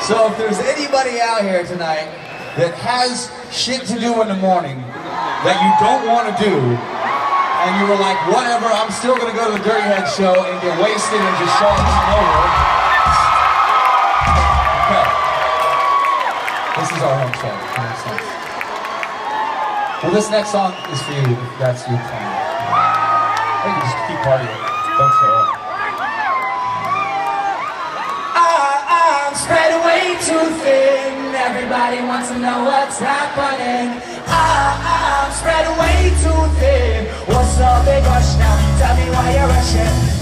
So if there's anybody out here tonight that has shit to do in the morning that you don't want to do, and you were like, whatever, I'm still going to go to the Dirty Head show and get wasted and just show them over. Okay. This is our home show. That makes sense. Well, this next song is for you, if that's your plan. Or you can just keep partying. Don't show up. I'm spread way too thin. Everybody wants to know what's happening. I'm spread way too thin. What's the big rush now? Tell me why you're rushing.